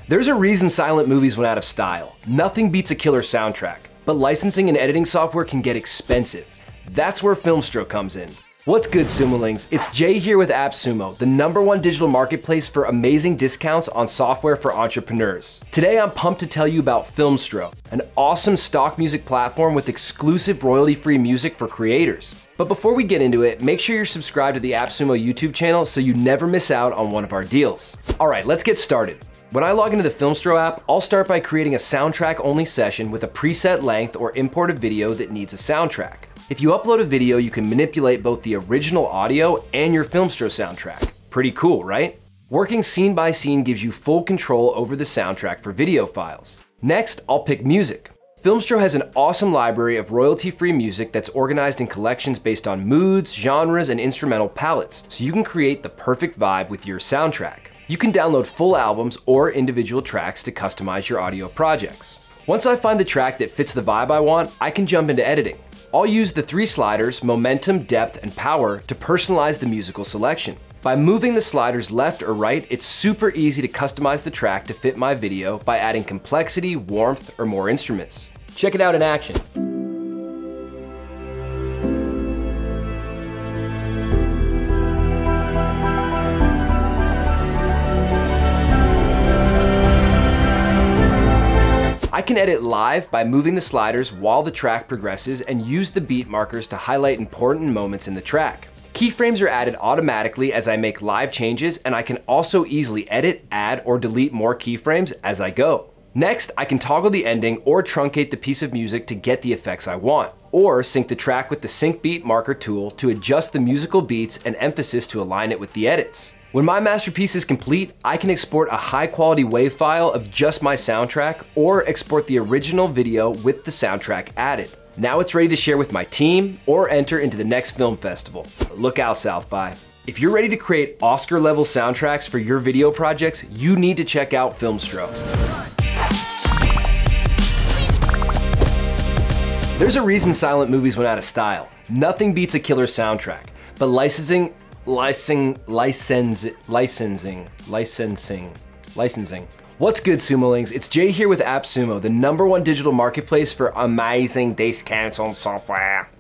There's a reason silent movies went out of style. Nothing beats a killer soundtrack, but licensing and editing software can get expensive. That's where Filmstro comes in. What's good, Sumolings? It's Jay here with AppSumo, the #1 digital marketplace for amazing discounts on software for entrepreneurs. Today, I'm pumped to tell you about Filmstro, an awesome stock music platform with exclusive royalty-free music for creators. But before we get into it, make sure you're subscribed to the AppSumo YouTube channel so you never miss out on one of our deals. All right, let's get started. When I log into the Filmstro app, I'll start by creating a soundtrack-only session with a preset length or imported video that needs a soundtrack. If you upload a video, you can manipulate both the original audio and your Filmstro soundtrack. Pretty cool, right? Working scene by scene gives you full control over the soundtrack for video files. Next, I'll pick music. Filmstro has an awesome library of royalty-free music that's organized in collections based on moods, genres, and instrumental palettes, so you can create the perfect vibe with your soundtrack. You can download full albums or individual tracks to customize your audio projects. Once I find the track that fits the vibe I want, I can jump into editing. I'll use the 3 sliders, momentum, depth, and power, to personalize the musical selection. By moving the sliders left or right, it's super easy to customize the track to fit my video by adding complexity, warmth, or more instruments. Check it out in action. I can edit live by moving the sliders while the track progresses and use the beat markers to highlight important moments in the track. Keyframes are added automatically as I make live changes, and I can also easily edit, add, or delete more keyframes as I go. Next, I can toggle the ending or truncate the piece of music to get the effects I want, or sync the track with the sync beat marker tool to adjust the musical beats and emphasis to align it with the edits. When my masterpiece is complete, I can export a high-quality WAV file of just my soundtrack or export the original video with the soundtrack added. Now it's ready to share with my team or enter into the next film festival. Look out, South by. If you're ready to create Oscar-level soundtracks for your video projects, you need to check out Filmstro. There's a reason silent movies went out of style. Nothing beats a killer soundtrack, but licensing. What's good, Sumolings? It's Jay here with AppSumo, the #1 digital marketplace for amazing discounts on software.